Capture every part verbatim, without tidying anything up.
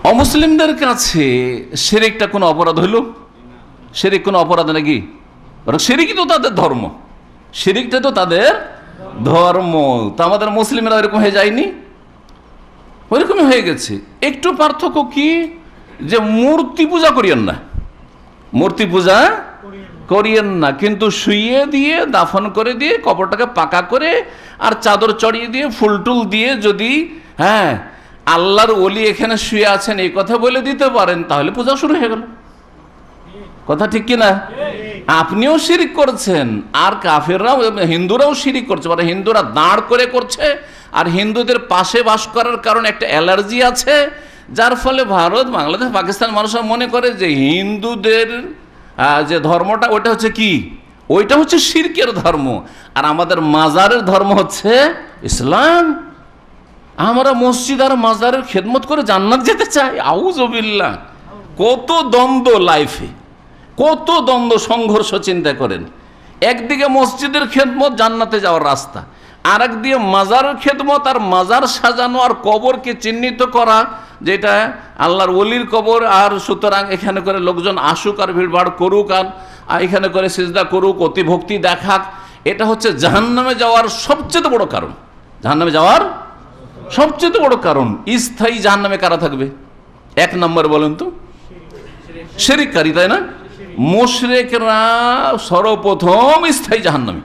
অমুসলিমদের কাছে শিরকটা কোনো অপরাধ হইল? শিরক কোনো অপরাধ নাকি? শিরকই তো তাদের ধর্ম, শিরকটা তো তাদের ধর্ম। তো আমাদের মুসলিমরা ওইরকম হয়ে যায়নি? ওইরকমই হয়ে গেছে। একটু পার্থক্য কি, যে মূর্তি পূজা করিয়েন না, মূর্তি পূজা করিয়েন না, কিন্তু শুইয়ে দিয়ে দাফন করে দিয়ে কবরটাকে পাকা করে আর চাদর চড়িয়ে দিয়ে ফুল টুল দিয়ে যদি হ্যাঁ আল্লাহর ওলি এখানে শুয়ে আছেন এই কথা বলে দিতে পারেন, তাহলে পূজা শুরু হয়ে গেল। কথা ঠিক কিনা? আপনিও শিরিক করছেন, আর কাফেররাও, হিন্দুরাও শিরিক করছে। মানে হিন্দুরা দাঁড় করে করছে, আর হিন্দুদের পাশে বাস করার কারণে একটা অ্যালার্জি আছে, যার ফলে ভারত, বাংলাদেশ, পাকিস্তান মানুষরা মনে করে যে হিন্দুদের যে ধর্মটা ওইটা হচ্ছে কি, ওইটা হচ্ছে শিরকের ধর্ম, আর আমাদের মাজারের ধর্ম হচ্ছে ইসলাম। আমরা মসজিদ আর মাজারের খেদমত করে জান্নাত যেতে চাই। আউযুবিল্লাহ! কত দ্বন্দ্ব লাইফে, কত দ্বন্দ্ব সংঘর্ষ চিন্তা করেন। একদিকে মসজিদের খেদমত জান্নাতে যাওয়ার রাস্তা, আর একদিকে মাজারের খেদমত আর মাজার সাজানো আর কবরকে চিহ্নিত করা, যেটা আল্লাহর ওলির কবর, আর সুতরাং এখানে করে লোকজন আসুক আর ভিড়ভাড় করুক আর এখানে করে সিজদা করুক, অতি ভক্তি দেখাক। এটা হচ্ছে জাহান্নামে যাওয়ার সবচেয়ে বড় কারণ। জাহান্নামে যাওয়ার সবচেয়ে বড় কারণ। স্থায়ী জাহান্নামে কারা থাকবে? এক নম্বর বলেন তো, শিরককারী, তাই না? মুশরিকরা সর্বপ্রথম স্থায়ী জাহান্নামী।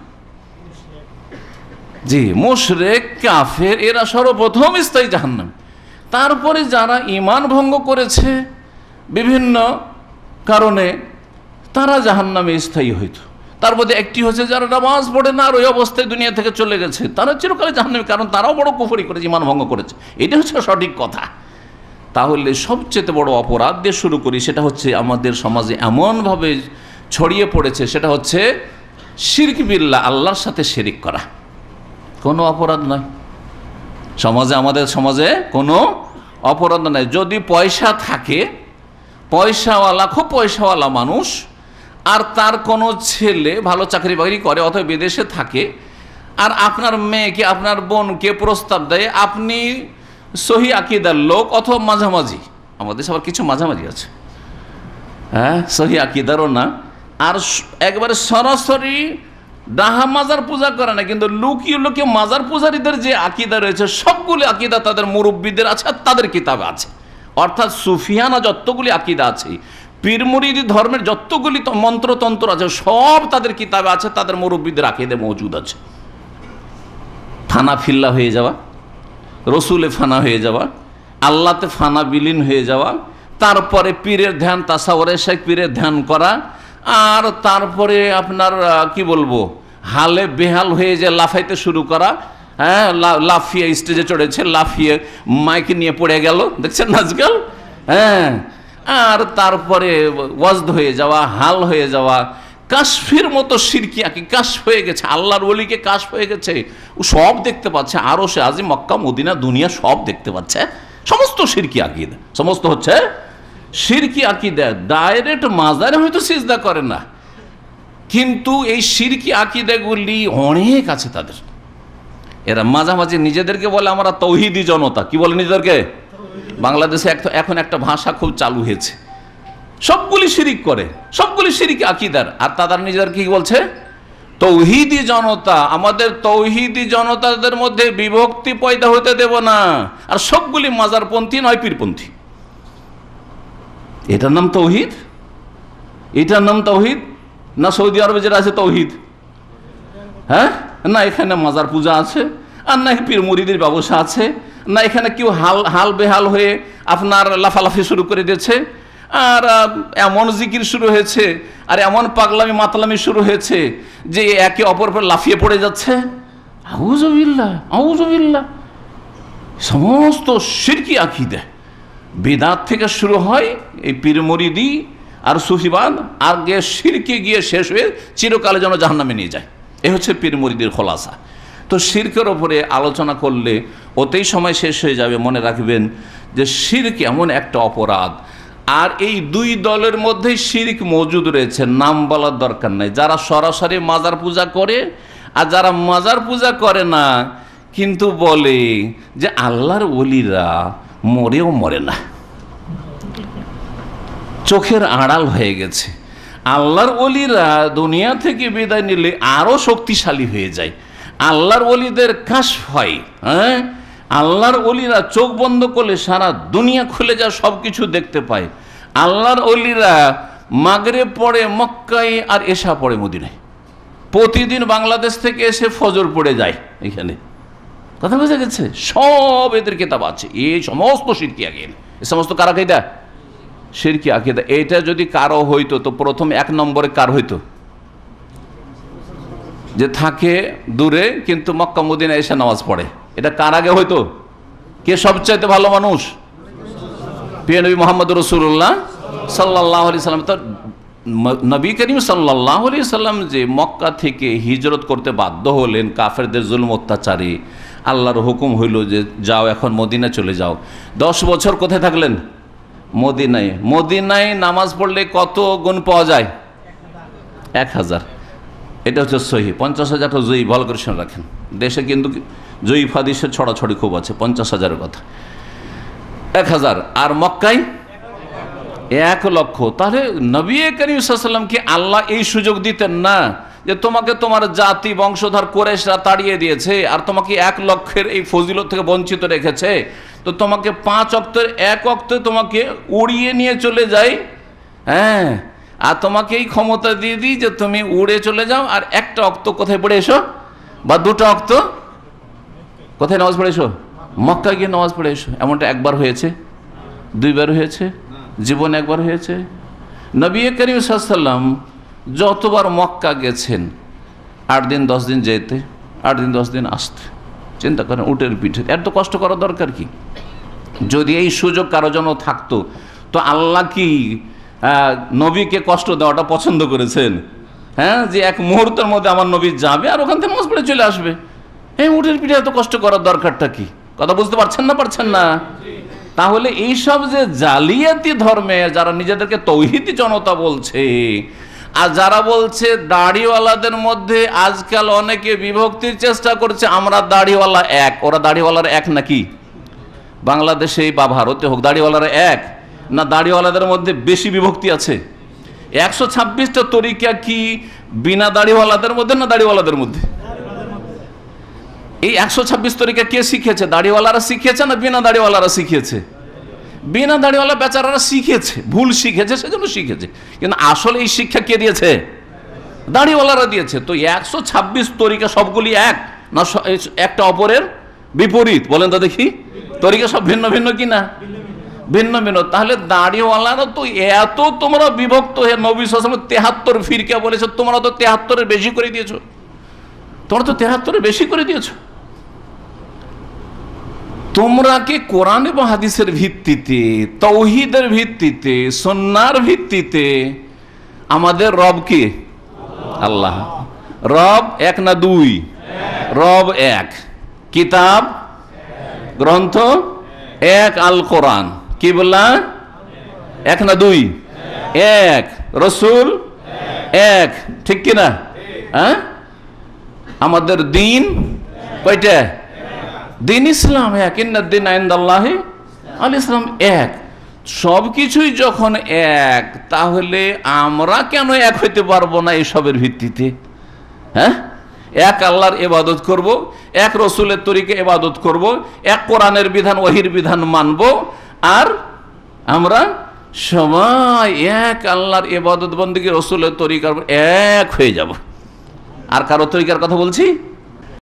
জি, মুশরিক কাফের এরা সর্বপ্রথম স্থায়ী জাহান্নামী। তারপরে যারা ঈমান ভঙ্গ করেছে বিভিন্ন কারণে, তারা জাহান্নামে স্থায়ী হইত। তার মধ্যে একটি হচ্ছে যারা নামাজ পড়ে না আর ওই অবস্থায় দুনিয়া থেকে চলে গেছে, তারা চিরকালে জাহান্নামী, কারণ তারাও বড় কুফরি করেছে, ঈমান ভঙ্গ করেছে। এটা হচ্ছে সঠিক কথা। তাহলে সবচেয়ে বড় অপরাধ দিয়ে শুরু করি, সেটা হচ্ছে আমাদের সমাজে এমনভাবে ছড়িয়ে পড়েছে, সেটা হচ্ছে শিরক বিল্লাহ, আল্লাহর সাথে শিরিক করা। কোনো অপরাধ নয় সমাজে, আমাদের সমাজে কোনো অপরাধ নয়। যদি পয়সা থাকে, পয়সাওয়ালা, খুব পয়সাওয়ালা মানুষ, আর তার কোনো ছেলে ভালো চাকরি বাকরি করে অথবা বিদেশে থাকে, আর আপনার মেয়েকে, আপনার বোনকে প্রস্তাব দেয়, আপনি সহি আকিদার লোক অথবা মাঝামাঝি, আমাদের সবার কিছু মাঝামাঝি আছে, হ্যাঁ, সহি আকিদারও না, আর একবারে সরাসরি ডাহা মাজার পূজা করে না, কিন্তু লুকিয়ে লুকিয়ে মাজার পূজারীদের যে আকিদা রয়েছে, সবগুলি আকিদা তাদের মুরব্বীদের আছে আর তাদের কিতাবে আছে। অর্থাৎ সুফিয়ানা যতগুলি আকিদা আছে, পীর মুরিদি ধর্মের যতগুলি মন্ত্রতন্ত্র আছে, সব তাদের কিতাবে আছে, তাদের মুরব্বীদের আকিদে মজুদ আছে। ফানা ফিল্লা হয়ে যাওয়া, রসুলে ফানা হয়ে যাওয়া, আল্লাহতে ফানা বিলীন হয়ে যাওয়া, তারপরে পীরের ধ্যান, তাসাউরে শেখ পীরের ধ্যান করা, আর তারপরে আপনার কি বলবো, হালে বেহাল হয়ে যে লাফাইতে শুরু করা, হ্যাঁ, লাফিয়ে স্টেজে চড়েছে, লাফিয়ে মাইক নিয়ে পড়ে গেল, দেখছেন না আজকাল, হ্যাঁ, আর তারপরে ওয়াজদ হয়ে যাওয়া, হাল হয়ে যাওয়া, কাশফের মতো শিরকি আকি কাশ হয়ে গেছে, আল্লাহর ওলিকে কাশ হয়ে গেছে, ও সব দেখতে পাচ্ছে, আরো সে আজি, মক্কা, মদিনা, দুনিয়া সব দেখতে পাচ্ছে, সমস্ত শিরকি আকিদা, সমস্ত হচ্ছে শিরকি আকিদা। ডাইরেক্ট মাজারে হয়তো সিজদা করে না, কিন্তু এই শিরকি আকিদাগুলি অনেক আছে তাদের। এরা মাঝামাঝি নিজেদেরকে বলে আমরা তৌহিদি জনতা। কি বলে নিজেদেরকে? বাংলাদেশে এখন একটা ভাষা খুব চালু হয়েছে, সবগুলি শিরিক করে, সবগুলি শিরিক আকিদার, আর তাদের নিজেদের কি বলছে? তৌহিদি জনতা। আমাদের তৌহিদি জনতাদের মধ্যে বিভক্তি পয়দা হতে দেব না, আর সবগুলি মাজারপন্থী নয় পীরপন্থী। এটার নাম তৌহিদ? এটার নাম তৌহিদ না? সৌদি আরবে যেটা আছে তৌহিদ, হ্যাঁ, না এখানে মাজার পূজা আছে, আর না পীর মুরিদের ব্যবসা আছে, না এখানে কেউ হাল হাল বেহাল হয়ে আপনার লাফালাফি শুরু করে দিয়েছে, আর এমন জিকির শুরু হয়েছে, আর এমন পাগলামি মাতলামি শুরু হয়েছে যে একে অপর পর লাফিয়ে পড়ে যাচ্ছে। আউযুবিল্লাহ, আউযুবিল্লাহ। সমস্ত শিরকি আকিদা বিদআত থেকে শুরু হয়, এই পীর মুরিদি আর সুফিবাদ, আর গিয়ে শিরকে গিয়ে শেষ হয়ে চিরকালে যেন জাহান্নামে নিয়ে যায়। এ হচ্ছে পীর মুরিদির খোলাসা। তো শিরকের ওপরে আলোচনা করলে ওতেই সময় শেষ হয়ে যাবে। মনে রাখবেন যে শিরক এমন একটা অপরাধ, আর এই দুই দলের মধ্যেই শিরক মজুদ রয়েছে, নাম বলার দরকার নাই। যারা সরাসরি মাজার পূজা করে, আর যারা মাজার পূজা করে না কিন্তু বলে যে আল্লাহর ওলিরা মরেও মরে না, চোখের আড়াল হয়ে গেছে। আল্লাহর ওলিরা দুনিয়া থেকে বিদায় নিলে আরও শক্তিশালী হয়ে যায়। আল্লাহর ওলিদের কাশফ হয়, হ্যাঁ, আল্লাহর ওলিরা চোখ বন্ধ করলে সারা দুনিয়া খুলে যায়, সব কিছু দেখতে পায়। আল্লাহর ওলিরা মাগরিব পড়ে মক্কায় আর এশা পড়ে মদিনায়। প্রতিদিন বাংলাদেশ থেকে এসে ফজর পড়ে যায় এখানে। কথা বোঝা গেছে? সব এদের কিতাব আছে, এই সমস্ত শিরকি আকীদা, এই সমস্ত কার আকীদা? শিরকি আকীদা। এটা যদি কারো হইতো তো প্রথম এক নম্বরে কার হইতো? যে থাকে দূরে কিন্তু মক্কা মদিনা এসে নামাজ পড়ে। এটা কার আগে হইতো? কে সবচাইতে ভালো মানুষ? প্রিয় নবী মুহাম্মদ রাসূলুল্লাহ সাল্লাল্লাহু আলাইহি সাল্লাম। তো নবী করিম সাল্লাল্লাহু আলাইহি সাল্লাম যে মক্কা থেকে হিজরত করতে বাধ্য হলেন কাফেরদের জুলম অত্যাচারে, আল্লাহর হুকুম হইল যে যাও এখন মদিনা চলে যাও। দশ বছর কোথায় থাকলেন? মদিনায়। মদিনায় নামাজ পড়লে কত গুণ পাওয়া যায়? এক হাজার। এটা হচ্ছে সহি। পঞ্চাশ হাজারটা জয়ী, ভালো করে শুনে রাখেন। দেশে কিন্তু জয়ী হাদিসের ছড়াছড়ি খুব আছে, পঞ্চাশ হাজারের কথা। এক হাজার। আর মক্কায় এক লক্ষ। তাহলে নবী করিম সাল্লাল্লাহু আলাইহি ওয়াসাল্লামকে আল্লাহ এই সুযোগ দিতেন না যে তোমাকে তোমার জাতি বংশধর কুরাইশরা তাড়িয়ে দিয়েছে আর তোমাকে এক লক্ষের এই ফজিলত থেকে বঞ্চিত রেখেছে, তো তোমাকে পাঁচ অক্তের এক অক্তে তোমাকে উড়িয়ে নিয়ে চলে যায়, হ্যাঁ, আর তোমাকে এই ক্ষমতা দিয়ে দিই যে তুমি উড়ে চলে যাও আর একটা অক্ত কোথায় পড়ে এসো, বা দুটো অক্ত কোথায় নামাজ পড়ে এসো? মক্কা গিয়ে নামাজ পড়ে এসো। এমনটা একবার হয়েছে? দুইবার হয়েছে? জীবন একবার হয়েছে? নবী করিম সাল্লাল্লাহু আলাইহি ওয়াসাল্লাম যতবার মক্কা গেছেন, আট দিন দশ দিন যেতে, আট দিন দশ দিন আসতে। চিন্তা করেন, উটের পিঠে এত কষ্ট করার দরকার কি? যদি এই সুযোগ কারো জন্য থাকতো তো আল্লাহ কি নবীকে কষ্ট দেওয়াটা পছন্দ করেছেন? হ্যাঁ, যে এক মুহূর্তের মধ্যে আমার নবী যাবে আর ওখান থেকে নামাজ পড়ে চলে আসবে। এই উটের পিঠে এত কষ্ট করার দরকারটা কি? কথা বুঝতে পারছেন না? পারছেন না? তাহলে এইসব যে জালিয়াতি ধর্মে যারা নিজেদেরকে তৌহিদি জনতা বলছে, আর যারা বলছে দাড়িওয়ালাদের মধ্যে আজকাল অনেকে বিভক্তির চেষ্টা করছে, আমরা দাড়িওয়ালা এক, ওরা দাড়িওয়ালার এক নাকি? বাংলাদেশে বা ভারতে হোক, দাড়িওয়ালারা এক না দাড়িওয়ালাদের মধ্যে বেশি বিভক্তি আছে? একশো ছাব্বিশটা তরিকা কি বিনা দাড়িওয়ালাদের মধ্যে না দাড়িওয়ালাদের মধ্যে? এই একশো ছাব্বিশ তরিকা কে শিখেছে? দাড়িওয়ালারা শিখেছে না বিনা দাড়িওয়ালারা শিখেছে? বিনা দাড়িওয়ালা বেচারারা শিখেছে, ভুল শিখেছে, সেজন্য শিখেছে। কিন্তু আসলে এই শিক্ষা কে দিয়েছে? দাড়িওয়ালারা দিয়েছে। তো একশো ছাব্বিশ তরিকা সবগুলি এক না একটা অপরের বিপরীত? বলেন তো দেখি, তরিকা সব ভিন্ন ভিন্ন কিনা? ভিন্ন ভিন্ন। তাহলে দাড়িওয়ালারা তো এত তোমরা বিভক্ত হয়ে নবী সাল্লাল্লাহু আলাইহি ওয়াসাল্লাম তেহাত্তর ফিরকা বলেছে, তোমরা তো তেহাত্তরের বেশি করে দিয়েছো, তোমরা তো তেহাত্তরের বেশি করে দিয়েছো। তোমরা কি কোরআন এবং হাদিসের ভিত্তিতে, তাওহীদের ভিত্তিতে, সুন্নাহর ভিত্তিতে আমাদের রব কে? আল্লাহ। রব এক না দুই? রব এক। কিতাব গ্রন্থ এক, আল কোরআন। কিবলা এক না দুই? এক। রসুল এক, ঠিক কিনা? হ্যাঁ, আমাদের দিন কয়টা? দিন ইসলাম এক। ইন্নাদ-দীন ইনদাল্লাহি আল ইসলাম এক। সব কিছুই যখন এক, তাহলে আমরা কেন এক হইতে পারবো না এসবের ভিত্তিতে? হ্যাঁ, এক আল্লাহর ইবাদত করব, এক রসুলের তরিকা ইবাদত করব, এক কোরআনের বিধান ওহীর বিধান মানব, আর আমরা সবাই এক আল্লাহর ইবাদত বন্দেগী রসুলের তরিকা এক হয়ে যাব। আর কারো তরিকার কথা বলছি?